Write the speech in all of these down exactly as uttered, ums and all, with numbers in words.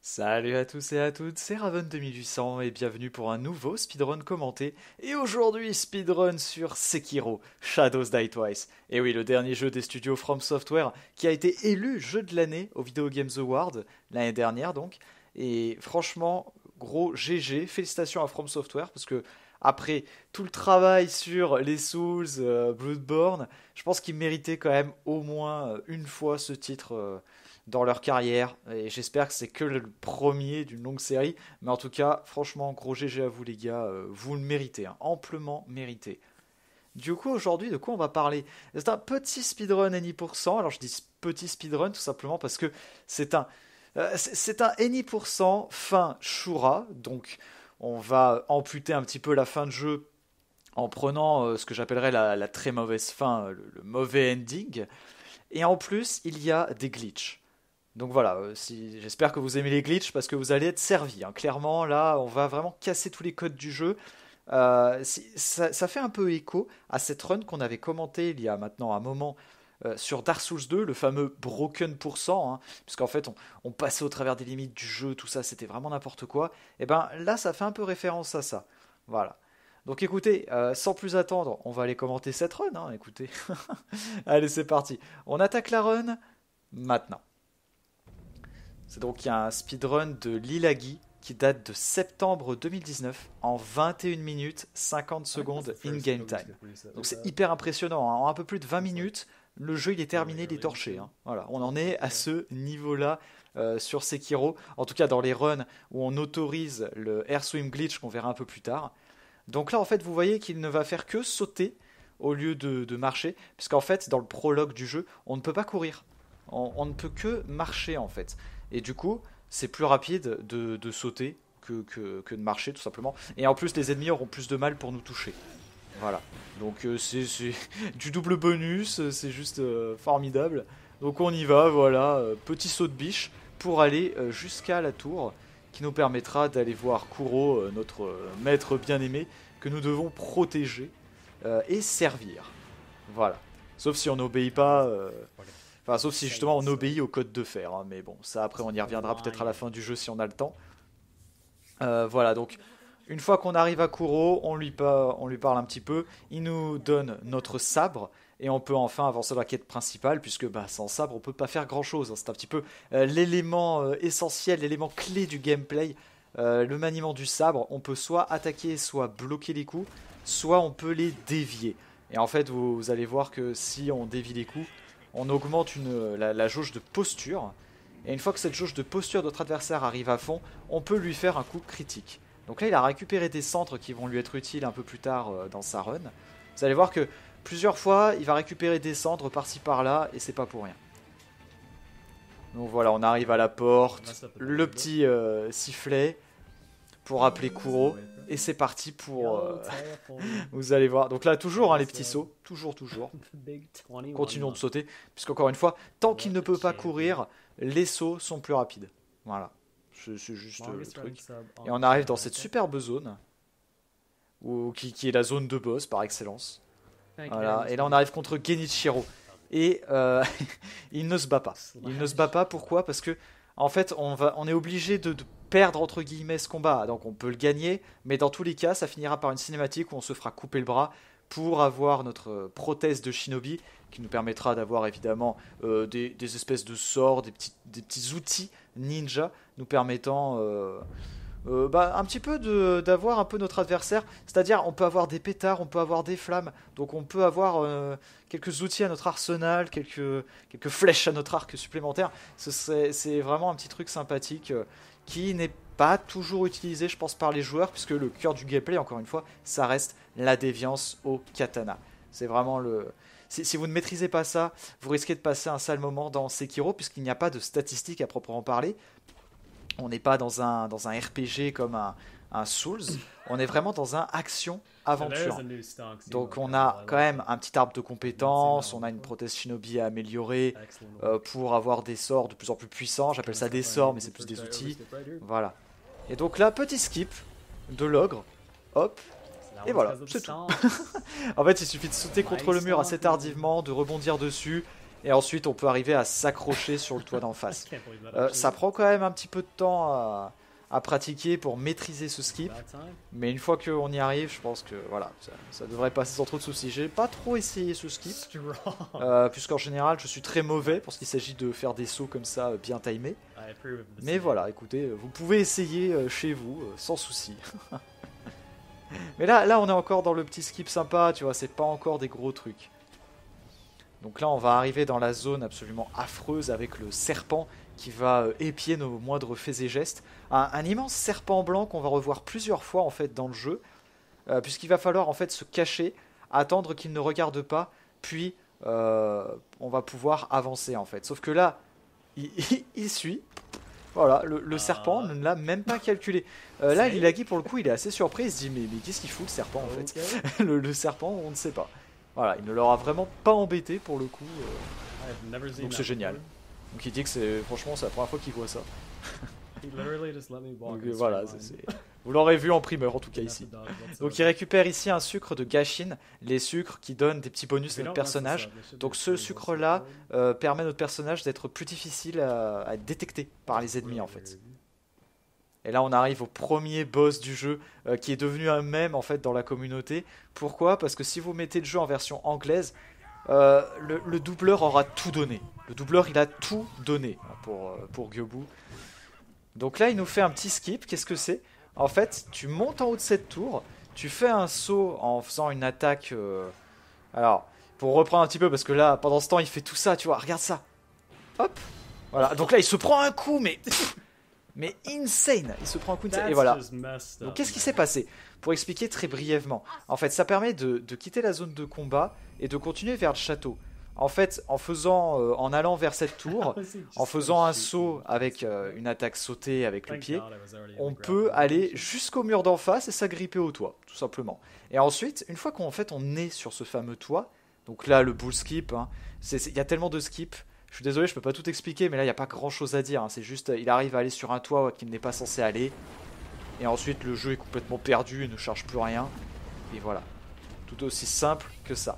Salut à tous et à toutes, c'est Raven deux mille huit cents et bienvenue pour un nouveau speedrun commenté. Et aujourd'hui, speedrun sur Sekiro, Shadows Die Twice. Et oui, le dernier jeu des studios From Software qui a été élu jeu de l'année au Video Games Award l'année dernière donc. Et franchement, gros G G, félicitations à From Software parce que après tout le travail sur les Souls, euh, Bloodborne, je pense qu'ils méritaient quand même au moins euh, une fois ce titre. Euh, dans leur carrière. Et j'espère que c'est que le premier d'une longue série. Mais en tout cas, franchement, gros G G à vous les gars. euh, vous le méritez, hein, amplement mérité. Du coup, aujourd'hui, de quoi on va parler? C'est un petit speedrun Any pour cent. Alors je dis petit speedrun tout simplement parce que c'est un, euh, c'est c'est un Any pour cent fin Shura. Donc on va amputer un petit peu la fin de jeu en prenant euh, ce que j'appellerais la, la très mauvaise fin, le, le mauvais ending. Et en plus, il y a des glitches. Donc voilà, euh, si, j'espère que vous aimez les glitches parce que vous allez être servi, hein. Clairement, là, on va vraiment casser tous les codes du jeu. Euh, si- ça, ça fait un peu écho à cette run qu'on avait commenté il y a maintenant un moment euh, sur Dark Souls deux, le fameux Broken pour cent, hein, puisqu'en fait, on, on passait au travers des limites du jeu, tout ça, c'était vraiment n'importe quoi. Et ben là, ça fait un peu référence à ça. Voilà. Donc écoutez, euh, sans plus attendre, on va aller commenter cette run, hein, écoutez. Allez, c'est parti. On attaque la run maintenant. C'est donc il y a un speedrun de Lilagi qui date de septembre deux mille dix-neuf en vingt et une minutes cinquante secondes in-game time. Donc c'est hyper impressionnant, hein. En un peu plus de vingt minutes, le jeu il est terminé, il est torché, hein. Voilà, on en est à ce niveau-là euh, sur Sekiro. En tout cas dans les runs où on autorise le Air Swim Glitch qu'on verra un peu plus tard. Donc là en fait vous voyez qu'il ne va faire que sauter au lieu de, de marcher, puisqu'en fait dans le prologue du jeu on ne peut pas courir. On, on ne peut que marcher en fait. Et du coup, c'est plus rapide de, de sauter que, que, que de marcher tout simplement. Et en plus, les ennemis auront plus de mal pour nous toucher. Voilà. Donc euh, c'est c'est du double bonus, euh, c'est juste euh, formidable. Donc on y va, voilà, euh, petit saut de biche pour aller euh, jusqu'à la tour qui nous permettra d'aller voir Kuro, euh, notre euh, maître bien-aimé, que nous devons protéger euh, et servir. Voilà. Sauf si on n'obéit pas, euh, enfin, sauf si justement on obéit au code de fer, hein. Mais bon, ça après on y reviendra peut-être à la fin du jeu si on a le temps. Euh, voilà, donc une fois qu'on arrive à Kuro, on lui, pa- on lui parle un petit peu, il nous donne notre sabre et on peut enfin avancer dans la quête principale puisque bah, sans sabre on peut pas faire grand chose, hein. C'est un petit peu euh, l'élément euh, essentiel, l'élément clé du gameplay. Euh, le maniement du sabre, on peut soit attaquer, soit bloquer les coups, soit on peut les dévier. Et en fait, vous, vous allez voir que si on dévie les coups, on augmente une, la, la jauge de posture. Et une fois que cette jauge de posture de notre adversaire arrive à fond, on peut lui faire un coup critique. Donc là, il a récupéré des centres qui vont lui être utiles un peu plus tard euh, dans sa run. Vous allez voir que plusieurs fois, il va récupérer des cendres par-ci par-là, et c'est pas pour rien. Donc voilà, on arrive à la porte, le petit euh, sifflet pour appeler Kuro, et c'est parti pour... euh, vous allez voir. Donc là, toujours hein, les petits sauts, toujours, toujours. Continuons de sauter, puisqu'encore une fois, tant qu'il ne peut pas courir, les sauts sont plus rapides. Voilà, c'est c'est juste euh, le truc. Et on arrive dans cette superbe zone, où, qui, qui est la zone de boss par excellence. Voilà. Et là, on arrive contre Genichiro. Et euh, il ne se bat pas. Il ne se bat pas, pourquoi? Parce que, en fait, on, va, on est obligé de, de perdre, entre guillemets, ce combat. Donc on peut le gagner, mais dans tous les cas, ça finira par une cinématique où on se fera couper le bras pour avoir notre euh, prothèse de shinobi qui nous permettra d'avoir évidemment euh, des, des espèces de sorts, des petits, des petits outils ninja nous permettant euh, euh, bah, un petit peu de- d'avoir un peu notre adversaire. C'est-à-dire on peut avoir des pétards, on peut avoir des flammes, donc on peut avoir euh, quelques outils à notre arsenal, quelques, quelques flèches à notre arc supplémentaire. Ce serait- C'est vraiment un petit truc sympathique euh, qui n'est pas toujours utilisé, je pense, par les joueurs, puisque le cœur du gameplay, encore une fois, ça reste la déviance au katana. C'est vraiment le... Si, si vous ne maîtrisez pas ça, vous risquez de passer un sale moment dans Sekiro, puisqu'il n'y a pas de statistiques à proprement parler. On n'est pas dans un, dans un R P G comme un, un Souls, on est vraiment dans un action-aventure. Donc on a quand même un petit arbre de compétences, on a une prothèse shinobi à améliorer euh, pour avoir des sorts de plus en plus puissants. J'appelle ça des sorts, mais c'est plus des outils. Voilà. Et donc là, petit skip de l'ogre. Hop. Et voilà, c'est tout. En fait, il suffit de sauter contre le mur assez tardivement, de rebondir dessus, Et ensuite, on peut arriver à s'accrocher sur le toit d'en face. Euh, ça prend quand même un petit peu de temps à, à pratiquer pour maîtriser ce skip. Mais une fois qu'on y arrive, je pense que voilà, ça, ça devrait passer sans trop de soucis. J'ai pas trop essayé ce skip. Euh, Puisqu'en général, je suis très mauvais pour ce qu'il s'agit de faire des sauts comme ça, bien timés. Mais voilà, écoutez, vous pouvez essayer euh, chez vous, euh, sans souci. Mais là, là, on est encore dans le petit skip sympa, tu vois, c'est pas encore des gros trucs. Donc là, on va arriver dans la zone absolument affreuse avec le serpent qui va euh, épier nos moindres faits et gestes. Un, un immense serpent blanc qu'on va revoir plusieurs fois en fait dans le jeu, euh, puisqu'il va falloir en fait se cacher, attendre qu'il ne regarde pas, puis euh, on va pouvoir avancer en fait. Sauf que là, il, il, il suit. Voilà, le, le serpent ne l'a même pas calculé. Euh, là, Lilagi, pour le coup, il est assez surpris. Il se dit, mais, mais qu'est-ce qu'il fout le serpent en fait? Okay. le, le serpent, on ne sait pas. Voilà, il ne l'aura vraiment pas embêté pour le coup. Euh... Donc c'est génial. Donc il dit que c'est, franchement, c'est la première fois qu'il voit ça. Donc euh, voilà, c'est, c'est... vous l'aurez vu en primeur en tout cas ici. Donc il récupère ici un sucre de Gashin, les sucres qui donnent des petits bonus à notre personnage. Donc ce sucre là euh, permet à notre personnage d'être plus difficile à, à détecter par les ennemis en fait. Et là on arrive au premier boss du jeu euh, qui est devenu un mème en fait dans la communauté. Pourquoi? Parce que si vous mettez le jeu en version anglaise, euh, le, le doubleur aura tout donné. Le doubleur il a tout donné pour, pour Gyobu. Donc là il nous fait un petit skip, qu'est-ce que c'est? En fait tu montes en haut de cette tour, tu fais un saut en faisant une attaque... Euh... Alors pour reprendre un petit peu parce que là pendant ce temps il fait tout ça, tu vois, regarde ça. Hop. Voilà, donc là il se prend un coup mais... Mais insane, il se prend un coup insane. Et voilà. Donc qu'est-ce qui s'est passé? Pour expliquer très brièvement. En fait ça permet de, de quitter la zone de combat et de continuer vers le château. En fait, en faisant, euh, en allant vers cette tour, en faisant un saut avec euh, une attaque sautée avec le pied, on peut aller jusqu'au mur d'en face et s'agripper au toit, tout simplement. Et ensuite, une fois qu'en fait on est sur ce fameux toit, donc là le bull skip, hein, il y a tellement de skips. Je suis désolé, je peux pas tout expliquer, mais là il n'y a pas grand chose à dire. Hein. C'est juste, il arrive à aller sur un toit qu'il n'est pas censé aller, et ensuite le jeu est complètement perdu, il ne charge plus rien, et voilà, tout aussi simple que ça.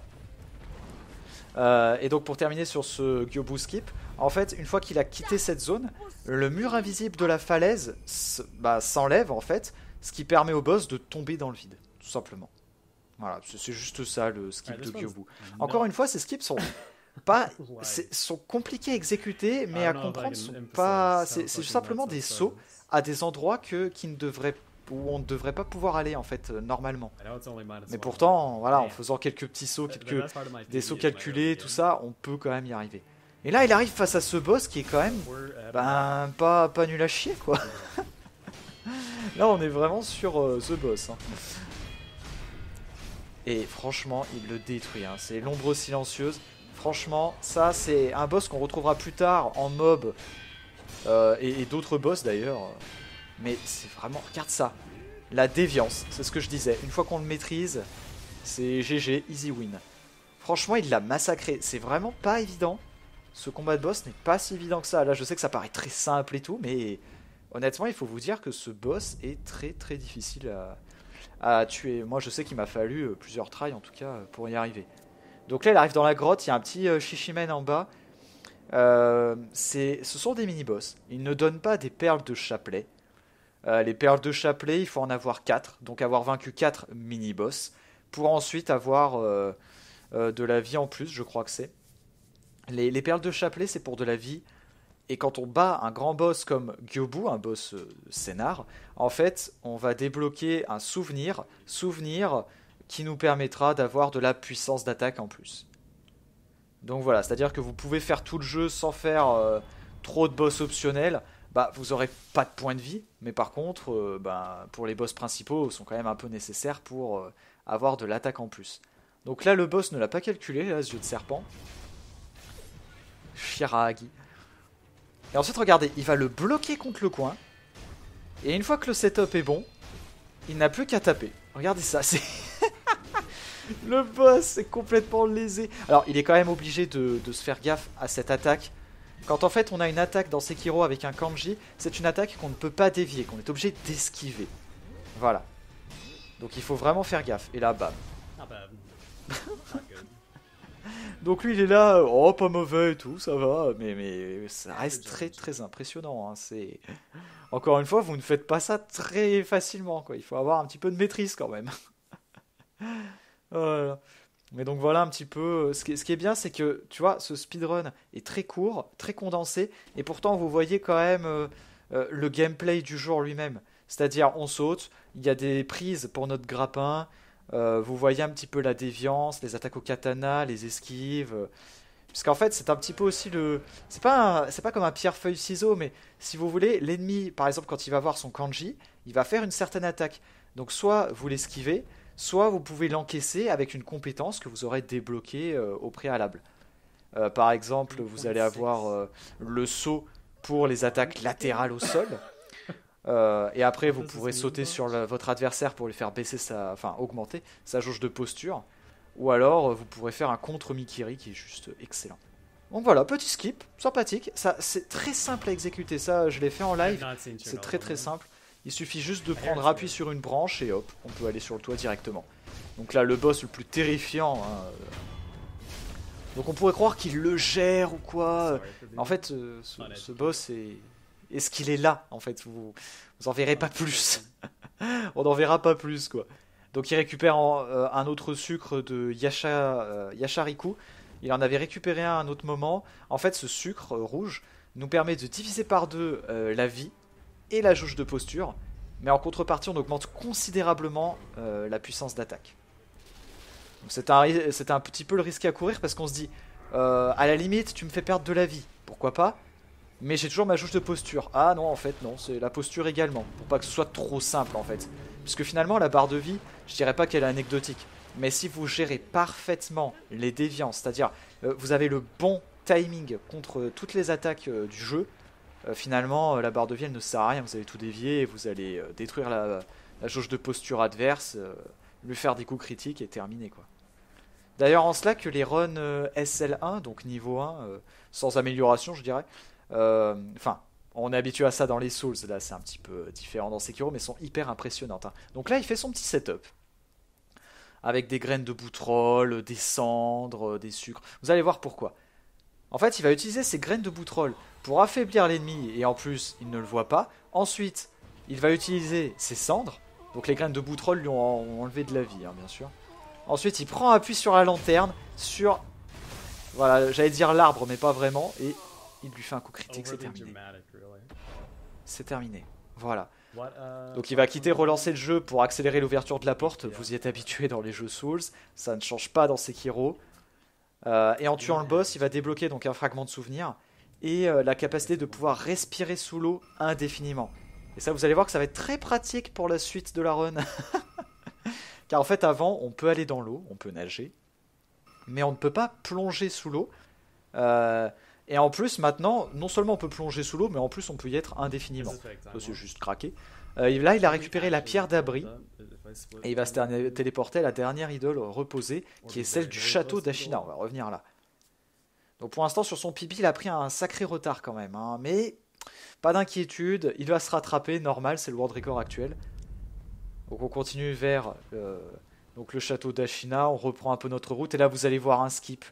Euh, et donc pour terminer sur ce Gyobu skip, en fait une fois qu'il a quitté cette zone, le mur invisible de la falaise bah, s'enlève en fait, ce qui permet au boss de tomber dans le vide, tout simplement. Voilà, c'est juste ça le skip de Gyobu. Encore une fois, ces skips sont pas, sont compliqués à exécuter, mais à comprendre sont pas, c'est simplement des sauts à des endroits que qui ne devraient où on ne devrait pas pouvoir aller en fait euh, normalement. Mais pourtant, voilà, en faisant quelques petits sauts, quelques des sauts calculés, tout ça, on peut quand même y arriver. Et là, il arrive face à ce boss qui est quand même, ben, pas pas nul à chier quoi. Là, on est vraiment sur euh, The Boss. Hein. Et franchement, il le détruit. Hein. C'est l'ombre silencieuse. Franchement, ça, c'est un boss qu'on retrouvera plus tard en mob euh, et, et d'autres boss d'ailleurs. Mais c'est vraiment... Regarde ça. La déviance, c'est ce que je disais. Une fois qu'on le maîtrise, c'est G G, easy win. Franchement, il l'a massacré. C'est vraiment pas évident. Ce combat de boss n'est pas si évident que ça. Là, je sais que ça paraît très simple et tout, mais honnêtement, il faut vous dire que ce boss est très très difficile à, à tuer. Moi, je sais qu'il m'a fallu plusieurs tries, en tout cas, pour y arriver. Donc là, il arrive dans la grotte. Il y a un petit euh, Shishimen en bas. Euh, ce sont des mini-boss. Ils ne donnent pas des perles de chapelet. Euh, les perles de chapelet, il faut en avoir quatre, donc avoir vaincu quatre mini-boss, pour ensuite avoir euh, euh, de la vie en plus, je crois que c'est. Les, les perles de chapelet, c'est pour de la vie, et quand on bat un grand boss comme Gyobu, un boss euh, scénar, en fait, on va débloquer un souvenir, souvenir qui nous permettra d'avoir de la puissance d'attaque en plus. Donc voilà, c'est-à-dire que vous pouvez faire tout le jeu sans faire euh, trop de boss optionnels. Bah, vous n'aurez pas de points de vie, mais par contre, euh, bah, pour les boss principaux, ils sont quand même un peu nécessaires pour euh, avoir de l'attaque en plus. Donc là, le boss ne l'a pas calculé, là, ce jeu de serpent. Shirahagi. Et ensuite, regardez, il va le bloquer contre le coin. Et une fois que le setup est bon, il n'a plus qu'à taper. Regardez ça, c'est... Le boss est complètement lésé. Alors, il est quand même obligé de, de se faire gaffe à cette attaque. Quand en fait on a une attaque dans Sekiro avec un kanji, c'est une attaque qu'on ne peut pas dévier, qu'on est obligé d'esquiver. Voilà. Donc il faut vraiment faire gaffe. Et là, bam. Donc lui il est là, oh pas mauvais et tout, ça va, mais, mais ça reste très très impressionnant. Hein. C'est... Encore une fois, vous ne faites pas ça très facilement, quoi. Il faut avoir un petit peu de maîtrise quand même. Voilà. Mais donc voilà un petit peu. Ce qui est, ce qui est bien, c'est que tu vois, ce speedrun est très court, très condensé, et pourtant vous voyez quand même euh, euh, le gameplay du jour lui-même. C'est-à-dire, on saute, il y a des prises pour notre grappin, euh, vous voyez un petit peu la déviance, les attaques au katana, les esquives. euh, Puisqu'en fait, c'est un petit peu aussi le. C'est pas, un- c'est pas comme un pierre-feuille-ciseau, mais si vous voulez, l'ennemi, par exemple, quand il va voir son kanji, il va faire une certaine attaque. Donc, soit vous l'esquivez, soit vous pouvez l'encaisser avec une compétence que vous aurez débloquée euh, au préalable. Euh, par exemple, vous allez avoir euh, le saut pour les attaques latérales au sol. Euh, et après, vous pourrez sauter sur le- votre adversaire pour lui faire baisser sa, enfin augmenter sa jauge de posture. Ou alors, euh, vous pourrez faire un contre Mikiri qui est juste excellent. Donc voilà, petit skip, sympathique. Ça, c'est très simple à exécuter. Ça, je l'ai fait en live. C'est très très simple. Il suffit juste de prendre appui sur une branche et hop, on peut aller sur le toit directement. Donc là, le boss le plus terrifiant. Hein. Donc on pourrait croire qu'il le gère ou quoi. En fait, euh, ce, ce boss est. Est-ce qu'il est là en fait vous, vous en verrez pas plus. On n'en verra pas plus quoi. Donc il récupère en- euh, un autre sucre de Yasha, euh, Yashariku. Il en avait récupéré un à un autre moment. En fait, ce sucre euh, rouge nous permet de diviser par deux euh, la vie et la jauge de posture. Mais en contrepartie, on augmente considérablement euh, la puissance d'attaque. Donc c'est un, ri- c'est un petit peu le risque à courir parce qu'on se dit, euh, à la limite, tu me fais perdre de la vie. Pourquoi pas? Mais j'ai toujours ma jauge de posture. Ah non, en fait, non, c'est la posture également. Pour pas que ce soit trop simple, en fait. Puisque finalement, la barre de vie, je dirais pas qu'elle est anecdotique. Mais si vous gérez parfaitement les déviances, c'est-à-dire euh, vous avez le bon timing contre toutes les attaques euh, du jeu, euh, finalement, euh, la barre de vie, elle ne sert à rien. Vous allez tout dévier et vous allez euh, détruire la, la jauge de posture adverse, euh, lui faire des coups critiques et terminer, quoi. D'ailleurs, en cela que les runs euh, S L un, donc niveau un, euh, sans amélioration, je dirais, euh, enfin, on est habitué à ça dans les Souls, là c'est un petit peu différent dans Sekiro, mais sont hyper impressionnantes. Hein. Donc là, il fait son petit setup, avec des graines de boutrole, des cendres, des sucres. Vous allez voir pourquoi. En fait, il va utiliser ces graines de boutrole pour affaiblir l'ennemi, et en plus, il ne le voit pas. Ensuite, il va utiliser ses cendres, donc les graines de boutrole lui ont ont enlevé de la vie, hein, bien sûr. Ensuite, il prend appui sur la lanterne, sur... Voilà, j'allais dire l'arbre, mais pas vraiment. Et il lui fait un coup critique, c'est terminé. C'est terminé. Voilà. Donc il va quitter, relancer le jeu pour accélérer l'ouverture de la porte. Vous y êtes habitué dans les jeux Souls. Ça ne change pas dans Sekiro. Euh, et en tuant le boss, il va débloquer donc un fragment de souvenir. Et euh, la capacité de pouvoir respirer sous l'eau indéfiniment. Et ça, vous allez voir que ça va être très pratique pour la suite de la run. Car en fait, avant, on peut aller dans l'eau, on peut nager, mais on ne peut pas plonger sous l'eau. Euh, et en plus, maintenant, non seulement on peut plonger sous l'eau, mais en plus on peut y être indéfiniment. Ça, c'est juste craqué. Euh, et là, il a récupéré la pierre d'abri, et il va se ter- téléporter à la dernière idole reposée, qui est celle du château d'Ashina. On va revenir là. Donc pour l'instant, sur son pipi, il a pris un sacré retard quand même. Hein, mais pas d'inquiétude, il va se rattraper, normal, c'est le world record actuel. Donc on continue vers euh, donc le château d'Ashina, on reprend un peu notre route et là vous allez voir un skip.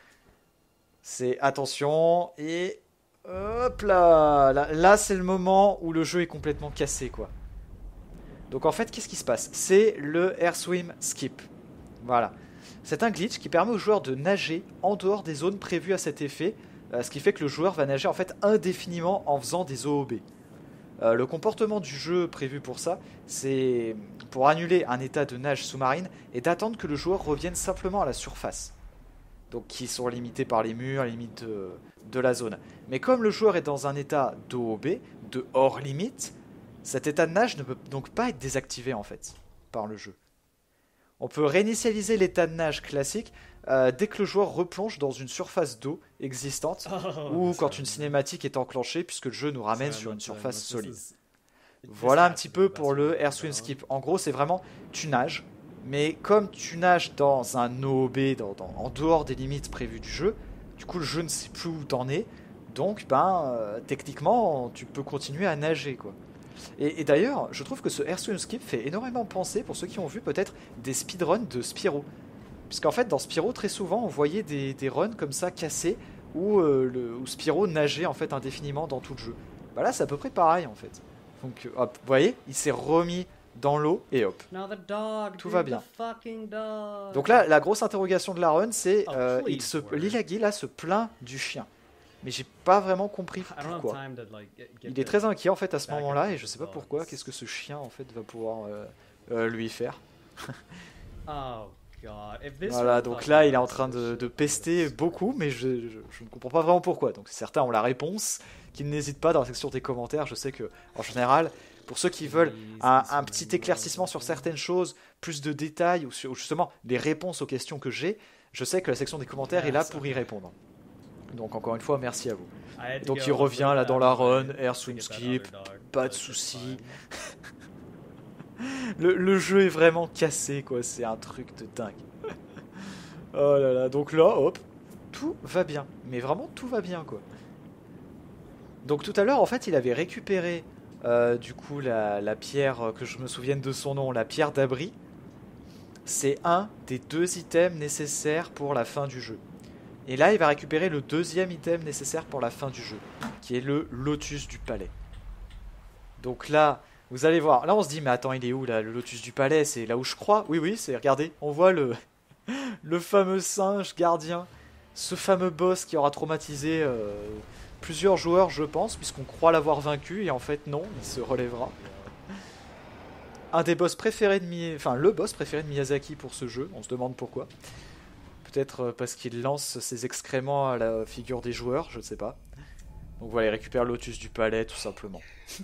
C'est attention et hop là, là, là, c'est le moment où le jeu est complètement cassé quoi. Donc en fait qu'est-ce qui se passe? C'est le Air Swim Skip. Voilà. C'est un glitch qui permet aux joueurs de nager en dehors des zones prévues à cet effet, euh, ce qui fait que le joueur va nager en fait indéfiniment en faisant des O O B. Euh, le comportement du jeu prévu pour ça, c'est pour annuler un état de nage sous-marine et d'attendre que le joueur revienne simplement à la surface. Donc qui sont limités par les murs, les limites de, de la zone. Mais comme le joueur est dans un état d'O O B, de hors limite, cet état de nage ne peut donc pas être désactivé en fait par le jeu. On peut réinitialiser l'état de nage classique euh, dès que le joueur replonge dans une surface d'eau existante Oh, ou quand ça- une cinématique est enclenchée puisque le jeu nous ramène ça, sur une not, uh, surface not- this solide. is- this Voilà un has petit to be peu the best pour le one Air I've Swim done. Skip. En gros, c'est vraiment tu nages, mais comme tu nages dans un O O B, dans, dans- en dehors des limites prévues du jeu, du coup le jeu ne sait plus où t'en es, donc ben euh, techniquement tu peux continuer à nager quoi. Et, et d'ailleurs, je trouve que ce Air Swim Skip fait énormément penser, pour ceux qui ont vu peut-être des speedruns de Spyro. Puisqu'en fait, dans Spyro, très souvent, on voyait des, des runs comme ça, cassés, où, euh, le, où Spyro nageait en fait indéfiniment dans tout le jeu. Bah là, c'est à peu près pareil en fait. Donc, hop, vous voyez, il s'est remis dans l'eau et hop, dog, tout va bien. Dog. Donc là, la grosse interrogation de la run, c'est Oh, euh, please, il se, word. Lilagi là se plaint du chien. Mais j'ai pas vraiment compris pourquoi. Il est très inquiet en fait à ce moment-là et je sais pas pourquoi. Qu'est-ce que ce chien en fait va pouvoir euh, euh, lui faire. Oh, God. If this Voilà, were donc fucking là il est en train awesome, de, shit de would be pester super beaucoup, mais je, je, je ne comprends pas vraiment pourquoi. Donc certains ont la réponse, qui n'hésitent pas dans la section des commentaires. Je sais que en général, pour ceux qui veulent un, un petit éclaircissement sur certaines choses, plus de détails ou sur ou justement des réponses aux questions que j'ai, je sais que la section des commentaires est là pour y répondre. Donc encore une fois, merci à vous. I had to Donc go il revient really là dans la bad run, to air get swim that skip, other dog, pas de but it's soucis. fine. Le, le jeu est vraiment cassé quoi, c'est un truc de dingue. Oh là là, donc là, hop, tout va bien. Mais vraiment tout va bien quoi. Donc tout à l'heure en fait il avait récupéré euh, du coup la, la pierre, euh, que je me souvienne de son nom, la pierre d'abri. C'est un des deux items nécessaires pour la fin du jeu. Et là il va récupérer le deuxième item nécessaire pour la fin du jeu, qui est le lotus du palais. Donc là, vous allez voir, là on se dit mais attends il est où là, le lotus du palais, c'est là où je crois. Oui oui, c'est, regardez, on voit le, le fameux singe gardien, ce fameux boss qui aura traumatisé euh, plusieurs joueurs je pense, puisqu'on croit l'avoir vaincu et en fait non, il se relèvera. Un des boss préférés de Mi... enfin le boss préféré de Miyazaki pour ce jeu, on se demande pourquoi. Peut-être parce qu'il lance ses excréments à la figure des joueurs, je ne sais pas. Donc voilà, il récupère le lotus du palais tout simplement.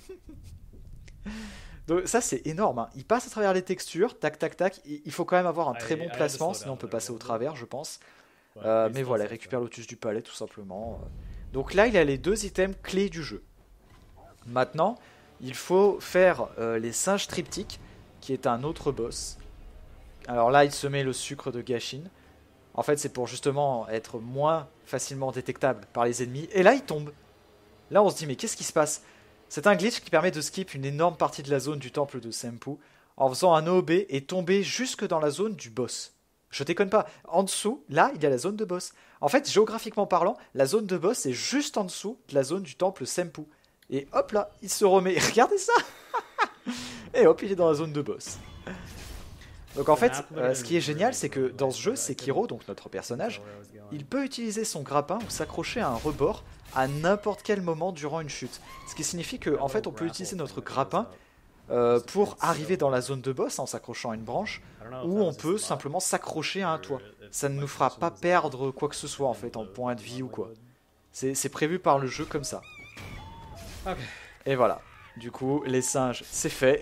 Donc ça c'est énorme, hein. Il passe à travers les textures, tac tac tac, il faut quand même avoir un très bon placement, sinon on peut passer au travers je pense. Euh, mais voilà, il récupère le lotus du palais tout simplement. Donc là il a les deux items clés du jeu. Maintenant, il faut faire euh, les singes triptyques, qui est un autre boss. Alors là il se met le sucre de Gashin. En fait c'est pour justement être moins facilement détectable par les ennemis. Et là il tombe. Là on se dit mais qu'est-ce qui se passe? C'est un glitch qui permet de skip une énorme partie de la zone du temple de Senpu en faisant un O B et tomber jusque dans la zone du boss. Je déconne pas. En dessous, là, il y a la zone de boss. En fait, géographiquement parlant, la zone de boss est juste en dessous de la zone du temple Senpu. Et hop là, il se remet. Regardez ça. Et hop, il est dans la zone de boss. Donc en fait, euh, ce qui est génial, c'est que dans ce jeu, Sekiro, donc notre personnage, il peut utiliser son grappin ou s'accrocher à un rebord à n'importe quel moment durant une chute. Ce qui signifie que en fait, on peut utiliser notre grappin euh, pour arriver dans la zone de boss en s'accrochant à une branche, ou on peut simplement s'accrocher à un toit. Ça ne nous fera pas perdre quoi que ce soit en fait en points de vie ou quoi. C'est, c'est prévu par le jeu comme ça. Et voilà. Du coup, les singes, c'est fait.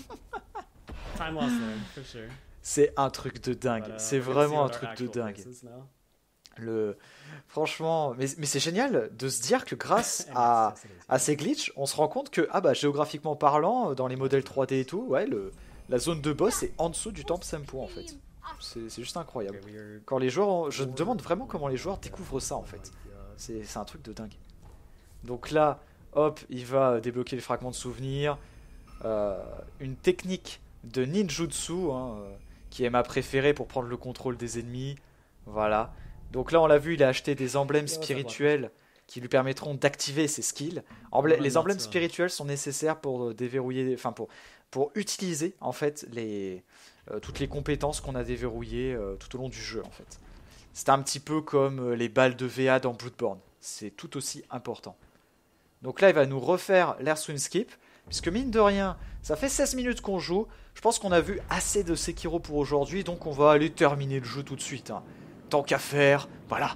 Time lost there, for sure. C'est un truc de dingue. But, uh, C'est we can see vraiment what un our truc de actual dingue. race is now. Le... Franchement, mais, mais c'est génial de se dire que grâce à, à ces glitches, on se rend compte que, ah bah géographiquement parlant, dans les modèles trois D et tout, ouais, le, la zone de boss est en dessous du temple Senpu en fait. C'est, c'est juste incroyable. Okay, we are- Quand les joueurs, ont- je me demande vraiment comment les joueurs découvrent ça en fait. C'est, c'est un truc de dingue. Donc là, hop, il va débloquer les fragments de souvenirs. Euh, une technique de ninjutsu, hein, euh, qui est ma préférée pour prendre le contrôle des ennemis. Voilà. Donc là, on l'a vu, il a acheté des emblèmes spirituels qui lui permettront d'activer ses skills. Emblè- les emblèmes spirituels sont nécessaires pour déverrouiller, enfin pour pour utiliser en fait les euh, toutes les compétences qu'on a déverrouillées euh, tout au long du jeu en fait. C'est un petit peu comme euh, les balles de V A dans Bloodborne. C'est tout aussi important. Donc là, il va nous refaire l'air swim skip, puisque mine de rien, ça fait seize minutes qu'on joue. Je pense qu'on a vu assez de Sekiro pour aujourd'hui, donc on va aller terminer le jeu tout de suite. Hein. Tant qu'à faire, voilà.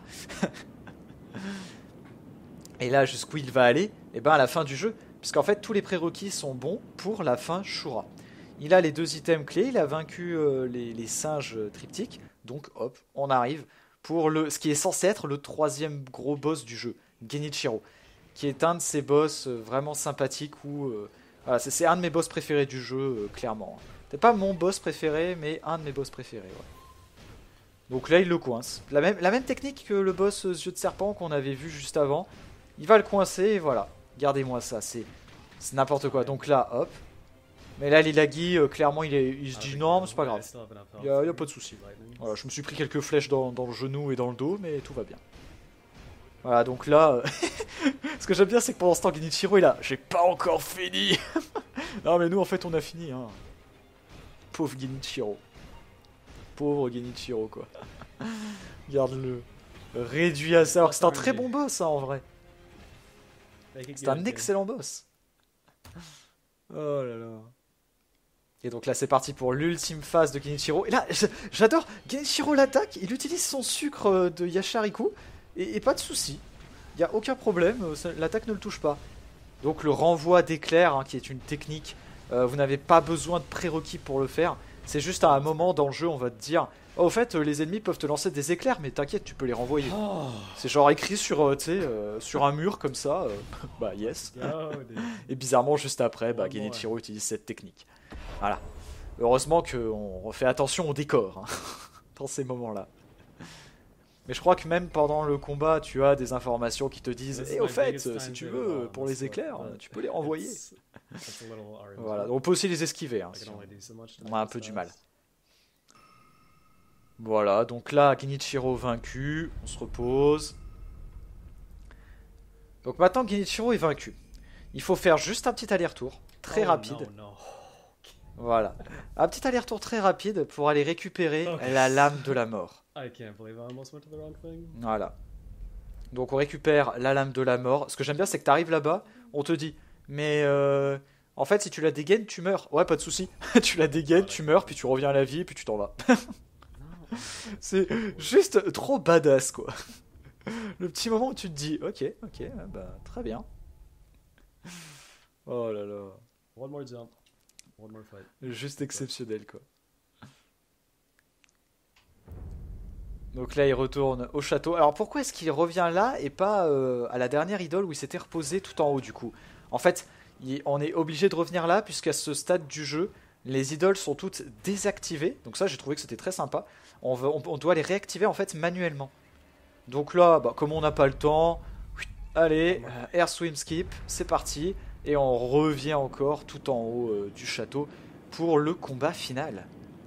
Et là, jusqu'où il va aller? Eh ben à la fin du jeu, puisqu'en fait, tous les prérequis sont bons pour la fin Shura. Il a les deux items clés, il a vaincu euh, les, les singes triptyques, donc hop, on arrive pour le, ce qui est censé être le troisième gros boss du jeu, Genichiro, qui est un de ces boss euh, vraiment sympathiques où euh, voilà, c'est, c'est un de mes boss préférés du jeu, euh, clairement. C'est pas mon boss préféré, mais un de mes boss préférés. Ouais. Donc là, il le coince. La même, la même technique que le boss euh, yeux de serpent qu'on avait vu juste avant. Il va le coincer et voilà. Gardez-moi ça, c'est, c'est n'importe quoi. Donc là, hop, Mais là, Lilagi, euh, clairement, il, est, il se I don't dit think non, so. mais c'est pas Yeah, I grave. still have enough health Il y a, y a here. pas de souci. Lightning. Voilà, je me suis pris quelques flèches dans, dans le genou et dans le dos, mais tout va bien. Voilà, donc là, euh, ce que j'aime bien, c'est que pendant ce temps, Genichiro est là. J'ai pas encore fini. Non, mais nous, en fait, on a fini. Hein. Pauvre Genichiro. Pauvre Genichiro, quoi. Regarde-le. Réduit à ça. Alors que c'est un très bon boss, hein, en vrai. Make it C'est un good, excellent boss. Oh là là. Et donc là, c'est parti pour l'ultime phase de Genichiro. Et là, j'adore. Genichiro l'attaque. Il utilise son sucre euh, de Yashariku. Et, et pas de souci. Il n'y a aucun problème. euh, ça- L'attaque ne le touche pas. Donc le renvoi d'éclair, hein, qui est une technique. euh, vous n'avez pas besoin de prérequis pour le faire. C'est juste à un moment dans le jeu, on va te dire. Oh, au fait, euh, les ennemis peuvent te lancer des éclairs, mais t'inquiète, tu peux les renvoyer. Oh, C'est genre écrit sur, euh, tu sais, euh, sur un mur comme ça. euh, bah yes. yo, dude. Et bizarrement, juste après, bah, Oh, Genichiro utilise cette technique. Voilà. Heureusement qu'on fait attention au décor hein, dans ces moments-là. Mais je crois que même pendant le combat, tu as des informations qui te disent This Et is au my fait, biggest si time tu to veux, evolve pour this les book, éclairs, but tu peux les renvoyer. it's- it's a little R N G. Voilà. On peut aussi les esquiver. Hein, I si can on- only do so much to on make a un this peu du fast. mal. Voilà, donc là, Genichiro vaincu. On se repose. Donc maintenant, Genichiro est vaincu. Il faut faire juste un petit aller-retour. Très Oh, rapide. No, no. Voilà. Un petit aller-retour très rapide pour aller récupérer Ok. la lame de la mort. I can't believe I almost went to the wrong thing. Voilà. Donc on récupère la lame de la mort. Ce que j'aime bien, c'est que tu arrives là-bas, on te dit, mais euh, en fait, si tu la dégaines, tu meurs. Ouais, pas de souci. Tu la dégaines, tu meurs, puis tu reviens à la vie, puis tu t'en vas. No. C'est juste trop badass, quoi. Le petit moment où tu te dis, ok, ok, bah très bien. Oh là là. One more jump. One more fight. Juste exceptionnel, quoi. Donc là, il retourne au château. Alors pourquoi est-ce qu'il revient là et pas euh, à la dernière idole où il s'était reposé tout en haut, du coup? En fait, il- on est obligé de revenir là, puisqu'à ce stade du jeu, les idoles sont toutes désactivées. Donc ça, j'ai trouvé que c'était très sympa. On, veut- on- on doit les réactiver, en fait, manuellement. Donc là, bah, comme on n'a pas le temps, allez, euh, air swim skip, c'est parti. Et on revient encore tout en haut euh, du château pour le combat final.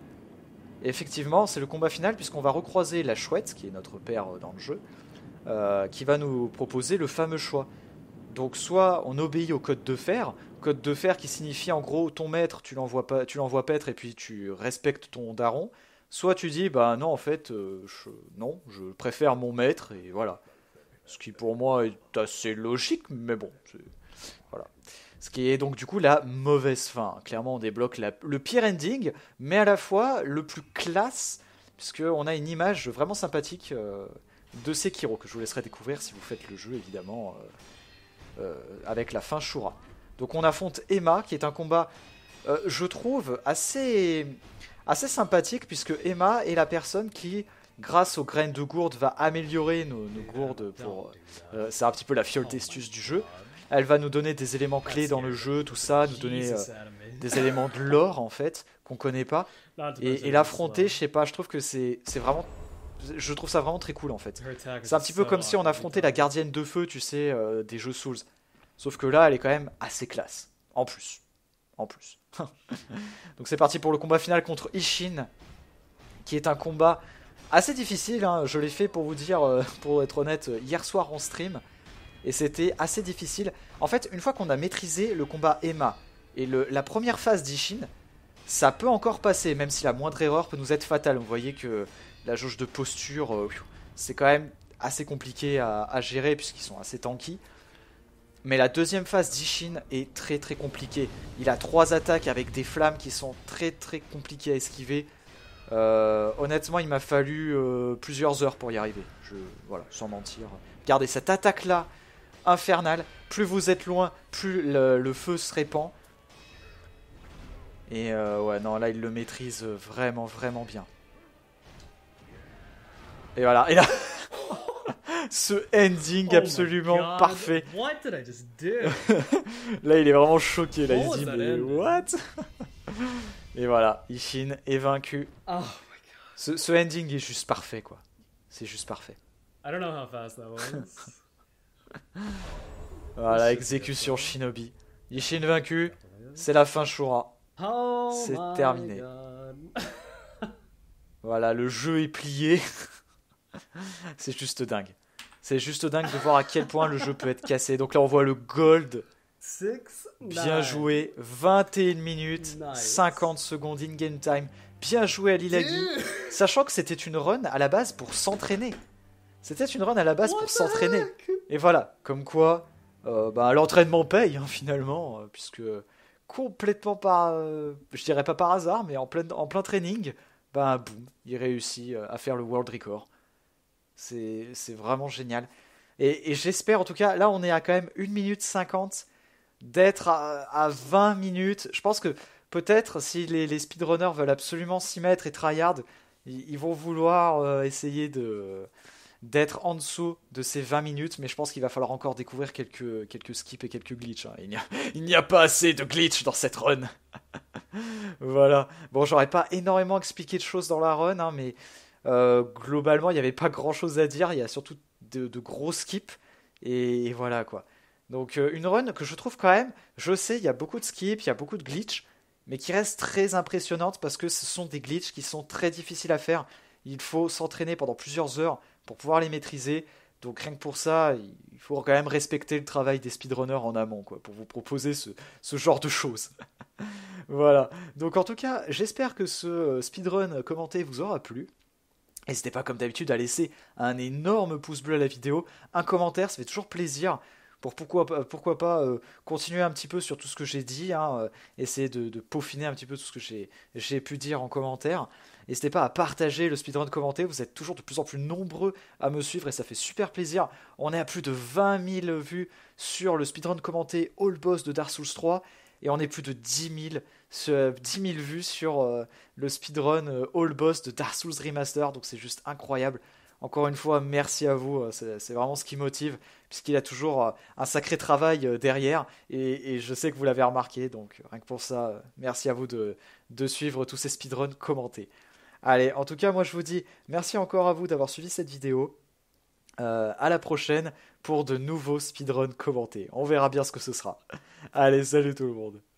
Et effectivement, c'est le combat final puisqu'on va recroiser la chouette, qui est notre père euh, dans le jeu, euh, qui va nous proposer le fameux choix. Donc soit on obéit au code de fer, code de fer qui signifie en gros ton maître, tu l'envoies pas, tu l'envoies paître et puis tu respectes ton daron. Soit tu dis bah non en fait, euh, je, non, je préfère mon maître et voilà. Ce qui pour moi est assez logique, mais bon, c'est- voilà. Ce qui est donc du coup la mauvaise fin. Clairement, on débloque la- le pire ending, mais à la fois le plus classe, puisqu'on a une image vraiment sympathique euh, de Sekiro, que je vous laisserai découvrir si vous faites le jeu, évidemment, euh, euh, avec la fin Shura. Donc on affronte Emma, qui est un combat, euh, je trouve, assez, assez sympathique, puisque Emma est la personne qui, grâce aux graines de gourde, va améliorer nos, nos gourdes pour... euh, c'est un petit peu la fiole d'Estus du jeu. Elle va nous donner des éléments clés dans le jeu, tout ça, nous donner euh, des éléments de lore en fait qu'on connaît pas. Et, et l'affronter, je sais pas, je trouve que c'est c'est vraiment, je trouve ça vraiment très cool en fait. C'est un petit peu comme si on affrontait la gardienne de feu, tu sais, euh, des jeux Souls. Sauf que là, elle est quand même assez classe. En plus, en plus. Donc c'est parti pour le combat final contre Ishin, qui est un combat assez difficile. Hein. Je l'ai fait pour vous dire, euh, pour être honnête, hier soir en stream. Et c'était assez difficile. En fait, une fois qu'on a maîtrisé le combat Emma et le, la première phase d'Ishin, ça peut encore passer, même si la moindre erreur peut nous être fatale. Vous voyez que la jauge de posture, euh, c'est quand même assez compliqué à, à gérer puisqu'ils sont assez tanky. Mais la deuxième phase d'Ishin est très très compliquée. Il a trois attaques avec des flammes qui sont très très compliquées à esquiver. Euh, honnêtement, il m'a fallu euh, plusieurs heures pour y arriver. Je, voilà, sans mentir. Regardez cette attaque là. Infernal, plus vous êtes loin, plus le, le feu se répand. Et euh, ouais, non, là il le maîtrise vraiment, vraiment bien. Et voilà, et là, ce ending Oh absolument my God, parfait. What did I just do? Là il est vraiment choqué, là il What se dit was that mais ending? what? Et voilà, Ishin est vaincu. Oh my god. Ce, ce ending est juste parfait quoi. C'est juste parfait. I don't know how fast that was. Voilà, exécution Shinobi. Ishin vaincu, c'est la fin Shura. Oh C'est my terminé. God. Voilà, le jeu est plié. C'est juste dingue. C'est juste dingue de voir à quel point le jeu peut être cassé. Donc là, on voit le gold. Six, Bien nine. joué. vingt et une minutes, Nice. cinquante secondes in-game time. Bien joué à Lilagi. Dude. Sachant que c'était une run à la base pour s'entraîner. C'était une run à la base What pour the s'entraîner. heck? Et voilà, comme quoi, euh, bah, l'entraînement paye, hein, finalement. euh, puisque complètement par... euh, je dirais pas par hasard, mais en plein, en plein training, bah boum, il réussit euh, à faire le world record. C'est c'est vraiment génial. Et, et j'espère, en tout cas, là on est à quand même une minute cinquante, d'être à, à vingt minutes. Je pense que peut-être si les, les speedrunners veulent absolument s'y mettre et tryhard, ils, ils vont vouloir euh, essayer de d'être en dessous de ces vingt minutes, mais je pense qu'il va falloir encore découvrir quelques, quelques skips et quelques glitches. hein. Il n'y a, il n'y a pas assez de glitch dans cette run. Voilà. Bon, j'aurais pas énormément expliqué de choses dans la run, hein, mais euh, globalement, il n'y avait pas grand chose à dire. Il y a surtout de, de gros skips. Et, et voilà quoi. Donc, euh, une run que je trouve quand même, je sais, il y a beaucoup de skips, il y a beaucoup de glitch, mais qui reste très impressionnante parce que ce sont des glitches qui sont très difficiles à faire. Il faut s'entraîner pendant plusieurs heures pour pouvoir les maîtriser. Donc, rien que pour ça, il faut quand même respecter le travail des speedrunners en amont, quoi, pour vous proposer ce, ce genre de choses. Voilà. Donc en tout cas, j'espère que ce euh, speedrun commenté vous aura plu. N'hésitez pas comme d'habitude à laisser un énorme pouce bleu à la vidéo, un commentaire, ça fait toujours plaisir. Pour pourquoi, pas- pourquoi pas euh, continuer un petit peu sur tout ce que j'ai dit, hein, euh, essayer de, de peaufiner un petit peu tout ce que j'ai j'ai pu dire en commentaire. N'hésitez pas à partager le speedrun commenté, vous êtes toujours de plus en plus nombreux à me suivre et ça fait super plaisir. On est à plus de vingt mille vues sur le speedrun commenté All Boss de Dark Souls trois et on est plus de dix mille, sur- dix mille vues sur euh, le speedrun euh, All Boss de Dark Souls Remaster, donc c'est juste incroyable. Encore une fois, merci à vous, euh, c'est c'est vraiment ce qui motive, puisqu'il y a toujours euh, un sacré travail euh, derrière, et, et je sais que vous l'avez remarqué, donc rien que pour ça, euh, merci à vous de, de suivre tous ces speedruns commentés. Allez, en tout cas, moi je vous dis merci encore à vous d'avoir suivi cette vidéo. Euh, à la prochaine pour de nouveaux speedruns commentés. On verra bien ce que ce sera. Allez, salut tout le monde.